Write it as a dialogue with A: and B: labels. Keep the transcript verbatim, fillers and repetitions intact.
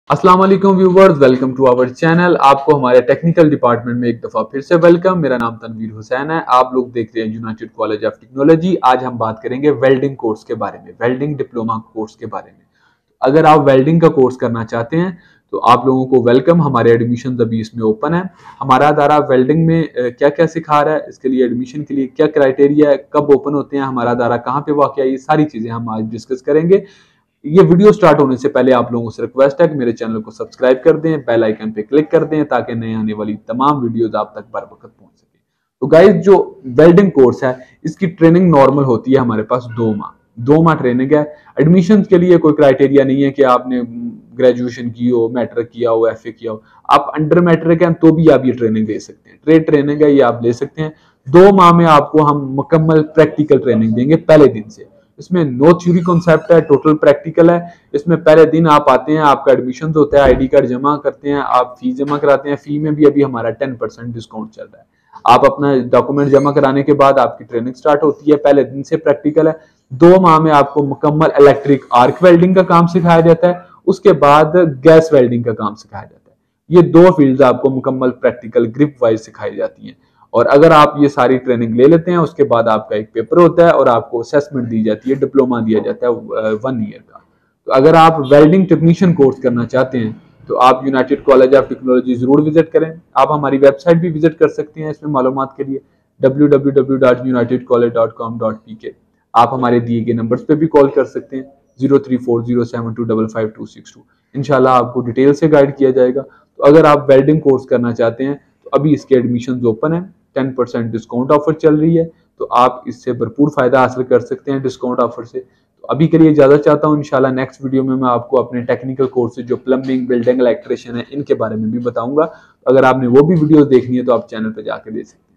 A: अस्सलाम वालेकुम viewers, welcome to our channel. आपको हमारे टेक्निकल डिपार्टमेंट में एक दफा फिर से वेलकम। मेरा नाम तनवीर हुसैन है। आप लोग देख रहे हैं यूनाइटेड कॉलेज ऑफ टेक्नोलॉजी। आज हम बात करेंगे वेल्डिंग कोर्स के बारे में, वेल्डिंग डिप्लोमा कोर्स के बारे में। अगर आप वेल्डिंग का कोर्स करना चाहते हैं तो आप लोगों को वेलकम। हमारे एडमिशन अभी इसमें ओपन है। हमारा अदारा वेल्डिंग में क्या क्या सिखा रहा है, इसके लिए एडमिशन के लिए क्या क्राइटेरिया है, कब ओपन होते हैं, हमारा अदारा कहाँ पे वाक़ है, ये सारी चीजें हम आज डिस्कस करेंगे। ये वीडियो स्टार्ट होने से पहले आप लोगों से रिक्वेस्ट है कि मेरे चैनल को सब्सक्राइब कर दें, बेल आइकन पे क्लिक कर दें ताकि नए आने वाली तमाम वीडियोस आप तक बर वक्त पहुंच सके। तो गाइस, जो वेल्डिंग कोर्स है इसकी ट्रेनिंग नॉर्मल होती है हमारे पास दो माह दो माह ट्रेनिंग है। एडमिशन के लिए कोई क्राइटेरिया नहीं है कि आपने ग्रेजुएशन की हो, मैट्रिक किया हो, एफ ए किया हो। आप अंडर मैट्रिक हैं तो भी आप ये ट्रेनिंग ले सकते हैं। ट्रेड ट्रेनिंग है, ये आप ले सकते हैं। दो माह में आपको हम मुकम्मल प्रैक्टिकल ट्रेनिंग देंगे पहले दिन से। इसमें नो थ्योरी कॉन्सेप्ट है, टोटल प्रैक्टिकल है। इसमें पहले दिन आप आते हैं, आपका एडमिशन होता है, आईडी कार्ड जमा करते हैं, आप फी जमा कराते हैं। फी में भी अभी हमारा टेन परसेंट डिस्काउंट चल रहा है। आप अपना डॉक्यूमेंट जमा कराने के बाद आपकी ट्रेनिंग स्टार्ट होती है। पहले दिन से प्रैक्टिकल है। दो माह में आपको मुकम्मल इलेक्ट्रिक आर्क वेल्डिंग का काम सिखाया जाता है। उसके बाद गैस वेल्डिंग का काम सिखाया जाता है। ये दो फील्ड आपको मुकम्मल प्रैक्टिकल ग्रिप वाइज सिखाई जाती हैं। और अगर आप ये सारी ट्रेनिंग ले लेते हैं, उसके बाद आपका एक पेपर होता है और आपको असेसमेंट दी जाती है, डिप्लोमा दिया जाता है वन ईयर का। तो अगर आप वेल्डिंग टेक्नीशियन कोर्स करना चाहते हैं तो आप यूनाइटेड कॉलेज ऑफ टेक्नोलॉजी जरूर विजिट करें। आप हमारी वेबसाइट भी विजिट कर सकते हैं इसमें मालूमात के लिए, W W W dot United College dot com dot P K. आप हमारे दिए गए नंबर्स पे भी कॉल कर सकते हैं, zero three four zero seven two double five two six two. इंशाल्लाह आपको डिटेल से गाइड किया जाएगा। तो अगर आप वेल्डिंग कोर्स करना चाहते हैं तो अभी इसके एडमिशन ओपन है। टेन परसेंट डिस्काउंट ऑफर चल रही है, तो आप इससे भरपूर फायदा हासिल कर सकते हैं डिस्काउंट ऑफर से। तो अभी के लिए इजाजत चाहता हूँ। इंशाल्लाह नेक्स्ट वीडियो में मैं आपको अपने टेक्निकल कोर्सेज जो प्लम्बिंग, बिल्डिंग, इलेक्ट्रिशियन है, इनके बारे में भी बताऊंगा। अगर आपने वो भी वीडियोस देखनी है तो आप चैनल पर जाकर देख सकते हैं।